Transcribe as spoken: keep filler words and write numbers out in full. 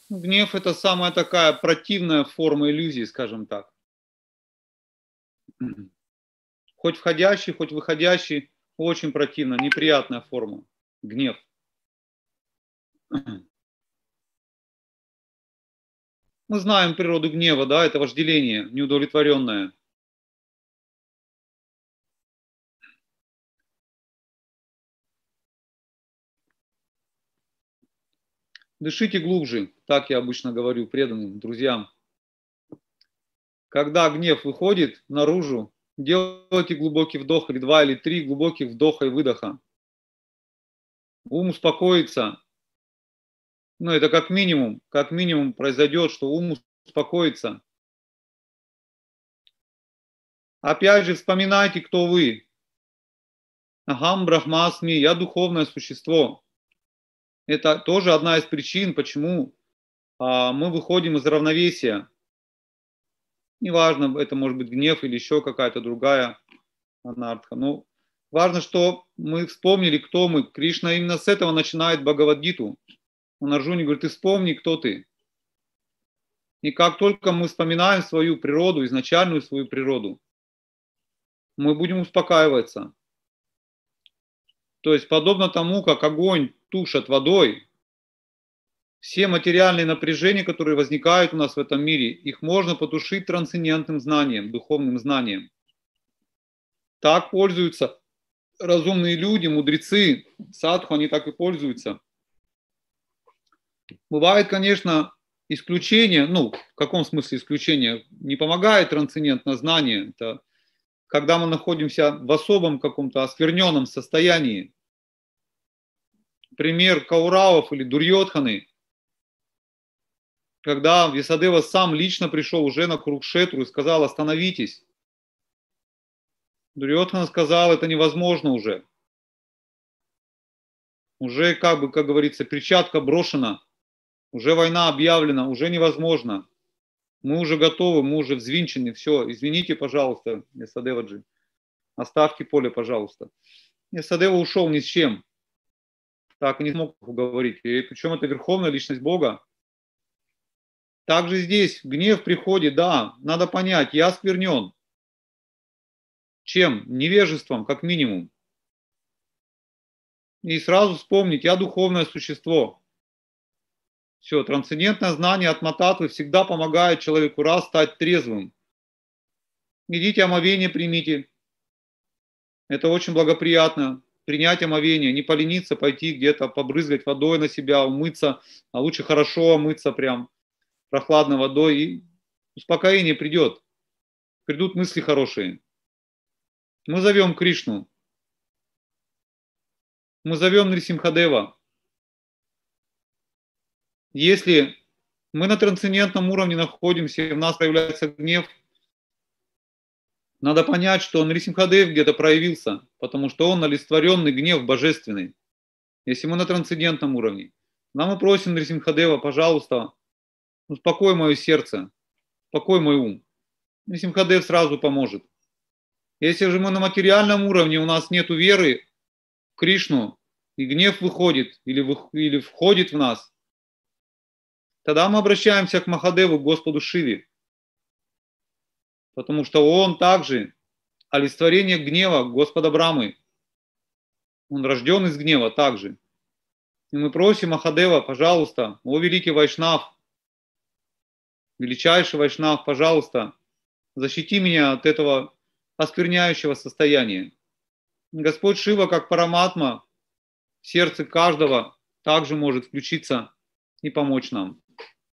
Гнев – это самая такая противная форма иллюзии, скажем так. Хоть входящий, хоть выходящий, очень противно, неприятная форма. Гнев. Мы знаем природу гнева, да, это вожделение, неудовлетворенное. Дышите глубже, так я обычно говорю преданным друзьям. Когда гнев выходит наружу, делайте глубокий вдох, или два, или три глубоких вдоха и выдоха. Ум успокоится. Ну, это как минимум, как минимум произойдет, что ум успокоится. Опять же, вспоминайте, кто вы. Ахам брахмасми, я духовное существо. Это тоже одна из причин, почему а, мы выходим из равновесия. Неважно, это может быть гнев или еще какая-то другая анартха. Но важно, что мы вспомнили, кто мы. Кришна именно с этого начинает Бхагавад-гиту. Он Арджуне говорит, ты вспомни, кто ты. И как только мы вспоминаем свою природу, изначальную свою природу, мы будем успокаиваться. То есть подобно тому, как огонь тушат водой, все материальные напряжения, которые возникают у нас в этом мире, их можно потушить трансцендентным знанием, духовным знанием. Так пользуются разумные люди, мудрецы, садху, они так и пользуются. Бывает, конечно, исключение, ну, в каком смысле исключение? Не помогает трансцендентное знание. Это когда мы находимся в особом каком-то оскверненном состоянии. Пример Кауравов или Дурьодханы, когда Вьясадева сам лично пришел уже на Курукшетру и сказал, остановитесь. Дурьодхана сказал, это невозможно уже. Уже, как бы, как говорится, перчатка брошена. Уже война объявлена, уже невозможно. Мы уже готовы, мы уже взвинчены, все. Извините, пожалуйста, Вьясадеваджи. Оставьте поле, пожалуйста. Вьясадева ушел ни с чем. Так, не смог уговорить. И причем это верховная личность Бога. Также здесь гнев приходит, да, надо понять, я осквернен. Чем? Невежеством, как минимум. И сразу вспомнить, я духовное существо. Все, трансцендентное знание от Мататвы всегда помогает человеку раз стать трезвым. Идите омовение примите. Это очень благоприятно. Принять омовение, не полениться, пойти где-то побрызгать водой на себя, умыться, а лучше хорошо омыться прям прохладной водой, и успокоение придет. Придут мысли хорошие. Мы зовем Кришну. Мы зовем Нрисимхадева. Если мы на трансцендентном уровне находимся, и в нас проявляется гнев, надо понять, что Нрисимхадев где-то проявился, потому что он олицетворенный гнев божественный. Если мы на трансцендентном уровне, нам мы просим Нрисимхадева, пожалуйста, успокой мое сердце, успокой мой ум. Нрисимхадев сразу поможет. Если же мы на материальном уровне, у нас нет веры в Кришну, и гнев выходит или, вы, или входит в нас, тогда мы обращаемся к Махадеву, к Господу Шиве. Потому что он также олицетворение гнева Господа Брамы. Он рожден из гнева также. И мы просим Махадева, пожалуйста, о великий Вайшнав, величайший Вайшнав, пожалуйста, защити меня от этого оскверняющего состояния. Господь Шива, как Параматма, в сердце каждого также может включиться и помочь нам.